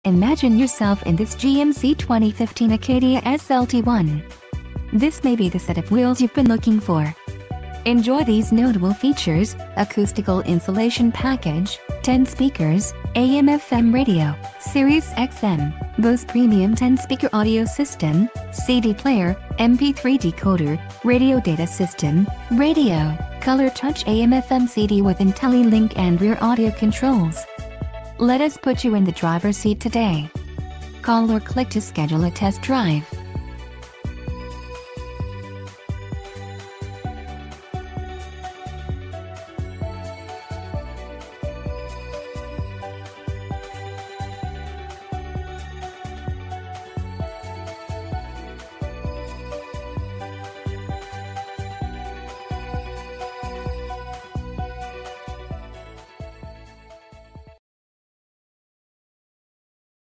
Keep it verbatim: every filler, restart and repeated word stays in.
Imagine yourself in this G M C twenty fifteen Acadia S L T one. This may be the set of wheels you've been looking for. Enjoy these notable features: acoustical insulation package, ten speakers, A M F M radio, Sirius X M, Bose Premium ten speaker audio system, C D player, M P three decoder, radio data system, radio, color touch A M F M C D with IntelliLink and rear audio controls. Let us put you in the driver's seat today. Call or click to schedule a test drive.